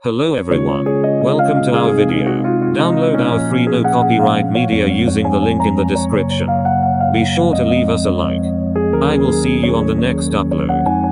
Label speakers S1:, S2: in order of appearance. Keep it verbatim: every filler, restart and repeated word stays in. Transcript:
S1: Hello everyone. Welcome to our video. Download our free no copyright media using the link in the description. Be sure to leave us a like. I will see you on the next upload.